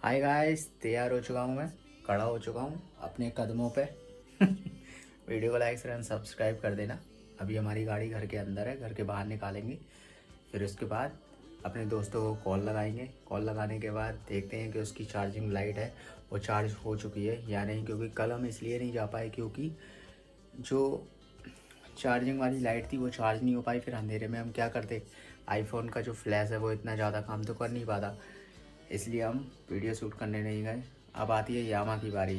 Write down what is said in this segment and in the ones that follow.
Hi guys, तैयार हो चुका हूँ मैं, खड़ा हो चुका हूँ अपने कदमों पे। वीडियो को लाइक एंड सब्सक्राइब कर देना। अभी हमारी गाड़ी घर के अंदर है, घर के बाहर निकालेंगे। फिर उसके बाद अपने दोस्तों को कॉल लगाएंगे। कॉल लगाने के बाद देखते हैं कि उसकी चार्जिंग लाइट है वो चार्ज हो चुकी है या नहीं, क्योंकि कल हम इसलिए नहीं जा पाए क्योंकि जो चार्जिंग वाली लाइट थी वो चार्ज नहीं हो पाई। फिर अंधेरे में हम क्या करते, आईफोन का जो फ्लैश है वो इतना ज़्यादा काम तो कर नहीं पाता, इसलिए हम वीडियो शूट करने नहीं गए। अब आती है यामा की बारी।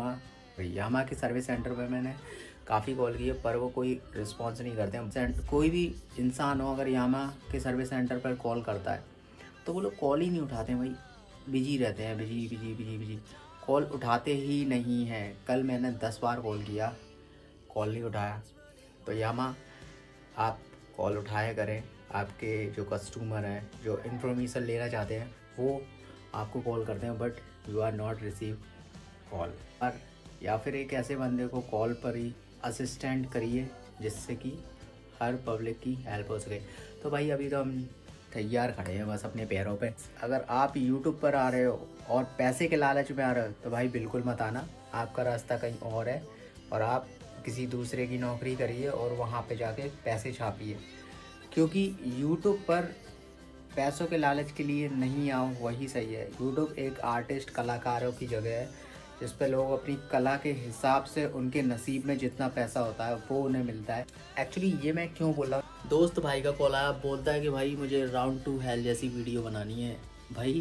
यामा के सर्विस सेंटर पे मैंने काफ़ी कॉल की है पर वो कोई रिस्पॉन्स नहीं करते हैं। कोई भी इंसान हो अगर यामा के सर्विस सेंटर पर कॉल करता है तो वो लोग कॉल ही नहीं उठाते हैं भाई, बिजी रहते हैं, busy busy busy busy, call उठाते ही नहीं हैं। कल मैंने 10 बार कॉल किया, कॉल नहीं उठाया। तो यामा आप कॉल उठाया करें, आपके जो कस्टमर हैं जो इन्फॉर्मेशन लेना चाहते हैं वो आपको कॉल करते हैं but you are not receive call. और या फिर एक ऐसे बंदे को कॉल पर ही असिस्टेंट करिए जिससे कि हर पब्लिक की हेल्प हो सके। तो भाई अभी तो हम तैयार खड़े हैं बस अपने पैरों पे। अगर आप यूट्यूब पर आ रहे हो और पैसे के लालच में आ रहे हो तो भाई बिल्कुल मत आना, आपका रास्ता कहीं और है और आप किसी दूसरे की नौकरी करिए और वहाँ पे जाके पैसे छापिए। क्योंकि यूट्यूब पर पैसों के लालच के लिए नहीं आओ, वही सही है। यूट्यूब एक आर्टिस्ट कलाकारों की जगह है जिस पे लोग अपनी कला के हिसाब से उनके नसीब में जितना पैसा होता है वो उन्हें मिलता है। एक्चुअली ये मैं क्यों बोल रहा हूँ, दोस्त भाई का कॉल आया, बोलता है कि भाई मुझे राउंड टू हेल जैसी वीडियो बनानी है। भाई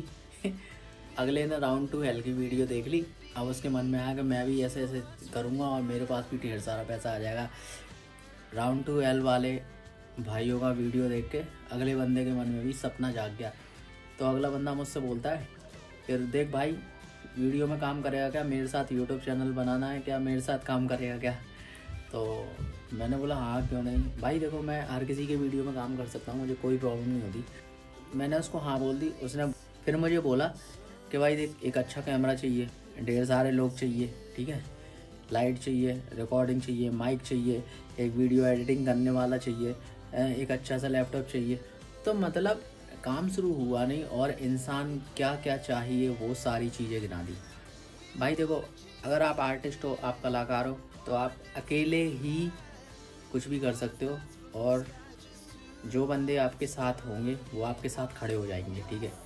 अगले ने राउंड टू हेल की वीडियो देख ली, अब उसके मन में आया कि मैं भी ऐसे ऐसे करूँगा और मेरे पास भी ढेर सारा पैसा आ जाएगा। राउंड टू हेल वाले भाइयों का वीडियो देख के अगले बंदे के मन में भी सपना जाग गया। तो अगला बंदा मुझसे बोलता है फिर देख भाई वीडियो में काम करेगा क्या, मेरे साथ यूट्यूब चैनल बनाना है क्या, मेरे साथ काम करेगा क्या। तो मैंने बोला हाँ क्यों नहीं भाई, देखो मैं हर किसी के वीडियो में काम कर सकता हूँ, मुझे कोई प्रॉब्लम नहीं होती। मैंने उसको हाँ बोल दी। उसने फिर मुझे बोला कि भाई देख एक अच्छा कैमरा चाहिए, ढेर सारे लोग चाहिए, ठीक है, लाइट चाहिए, रिकॉर्डिंग चाहिए, माइक चाहिए, एक वीडियो एडिटिंग करने वाला चाहिए, एक अच्छा सा लैपटॉप चाहिए। तो मतलब काम शुरू हुआ नहीं और इंसान क्या क्या चाहिए वो सारी चीज़ें गिना दी। भाई देखो अगर आप आर्टिस्ट हो, आप कलाकार हो तो आप अकेले ही कुछ भी कर सकते हो और जो बंदे आपके साथ होंगे वो आपके साथ खड़े हो जाएंगे, ठीक है।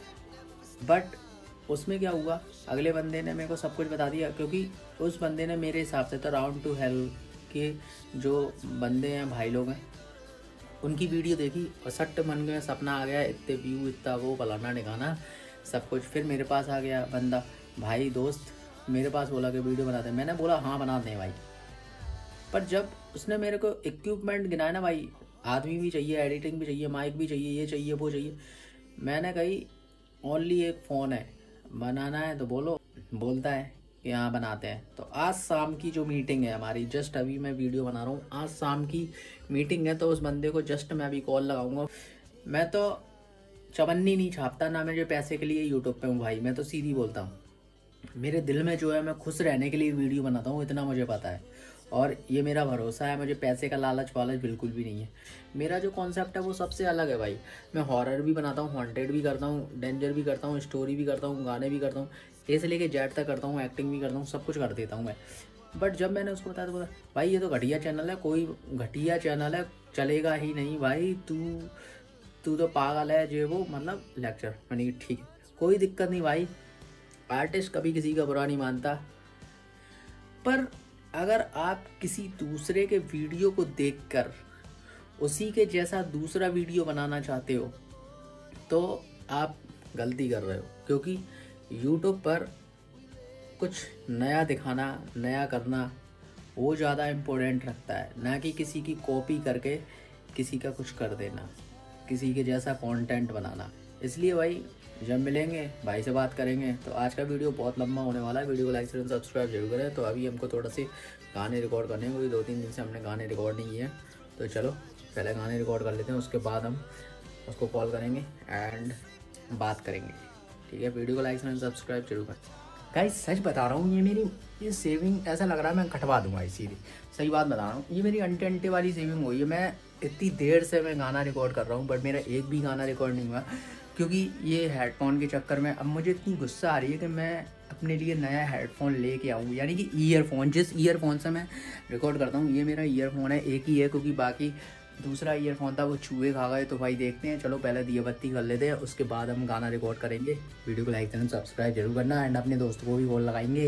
बट उसमें क्या हुआ, अगले बंदे ने मेरे को सब कुछ बता दिया क्योंकि उस बंदे ने मेरे हिसाब से तो राउंड टू हेल के जो बंदे हैं भाई लोग हैं उनकी वीडियो देखी और सट्ट मन में सपना आ गया, इतने व्यू इतना वो फलाना निकाना सब कुछ। फिर मेरे पास आ गया बंदा, भाई दोस्त मेरे पास बोला कि वीडियो बनाते हैं। मैंने बोला हाँ बना दें भाई। पर जब उसने मेरे को इक्विपमेंट गिनाया ना भाई, आदमी भी चाहिए, एडिटिंग भी चाहिए, माइक भी चाहिए, ये चाहिए वो चाहिए, मैंने कही ओनली एक फ़ोन है, बनाना है तो बोलो। बोलता है कि हाँ बनाते हैं। तो आज शाम की जो मीटिंग है हमारी, जस्ट अभी मैं वीडियो बना रहा हूँ, आज शाम की मीटिंग है। तो उस बंदे को जस्ट मैं अभी कॉल लगाऊंगा। मैं तो चवन्नी नहीं छापता ना, मैं जो पैसे के लिए यूट्यूब पे हूँ भाई, मैं तो सीधी बोलता हूँ। मेरे दिल में जो है मैं खुश रहने के लिए वीडियो बनाता हूँ, इतना मुझे पता है और ये मेरा भरोसा है। मुझे पैसे का लालच वालच बिल्कुल भी नहीं है। मेरा जो कॉन्सेप्ट है वो सबसे अलग है भाई। मैं हॉरर भी बनाता हूँ, हॉन्टेड भी करता हूँ, डेंजर भी करता हूँ, स्टोरी भी करता हूँ, गाने भी करता हूँ, ए से लेके जेड तक करता हूँ, एक्टिंग भी करता हूँ, सब कुछ कर देता हूँ मैं। बट जब मैंने उसको बताया तो बोला भाई ये तो घटिया चैनल है, कोई घटिया चैनल है, चलेगा ही नहीं भाई, तू तो पागल है जे वो, मतलब लेक्चर। मैंने कहा ठीक है कोई दिक्कत नहीं भाई, आर्टिस्ट कभी किसी का बुरा नहीं मानता। पर अगर आप किसी दूसरे के वीडियो को देखकर उसी के जैसा दूसरा वीडियो बनाना चाहते हो तो आप गलती कर रहे हो, क्योंकि YouTube पर कुछ नया दिखाना, नया करना वो ज़्यादा इम्पोर्टेंट रखता है, ना कि किसी की कॉपी करके किसी का कुछ कर देना, किसी के जैसा कंटेंट बनाना। इसलिए भाई जब मिलेंगे भाई से बात करेंगे। तो आज का वीडियो बहुत लंबा होने वाला है, वीडियो को लाइक एंड सब्सक्राइब जरूर करें। तो अभी हमको थोड़ा से गाने रिकॉर्ड करने हैं, क्योंकि 2-3 दिन से हमने गाने रिकॉर्ड नहीं किए हैं। तो चलो पहले गाने रिकॉर्ड कर लेते हैं, उसके बाद हम उसको कॉल करेंगे एंड बात करेंगे, ठीक है। वीडियो को लाइक एंड सब्सक्राइब जरूर करें। गाइस सच बता रहा हूँ, ये सेविंग ऐसा लग रहा है मैं कटवा दूंगा इसीलिए, सही बात बता रहा हूँ। ये मेरी अंटे वाली सेविंग हुई है। मैं इतनी देर से मैं गाना रिकॉर्ड कर रहा हूँ बट मेरा एक भी गाना रिकॉर्ड नहीं हुआ। क्योंकि ये हेडफोन के चक्कर में अब मुझे इतनी गुस्सा आ रही है कि मैं अपने लिए नया हेडफोन लेके आऊँ, यानी कि ईयरफोन, जिस ईयरफोन से मैं रिकॉर्ड करता हूँ, ये मेरा ईयरफोन है, एक ही है, क्योंकि बाकी दूसरा ईयरफोन था वो चूहे खा गए। तो भाई देखते हैं, चलो पहले दिया बत्ती कर लेते हैं, उसके बाद हम गाना रिकॉर्ड करेंगे। वीडियो को लाइक करना, सब्सक्राइब जरूर करना एंड अपने दोस्तों को भी कॉल लगाएंगे।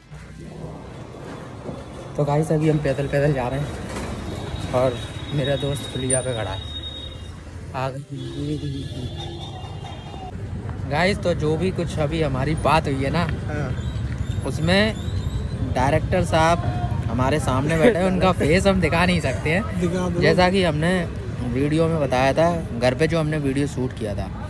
तो गाइस अभी हम पैदल पैदल जा रहे हैं और मेरा दोस्त पुलिया पे खड़ा है। आ गई गाइस। तो जो भी कुछ अभी हमारी बात हुई है ना, उसमें डायरेक्टर साहब हमारे सामने बैठे हैं, उनका फेस हम दिखा नहीं सकते हैं। जैसा कि हमने वीडियो में बताया था, घर पे जो हमने वीडियो शूट किया था,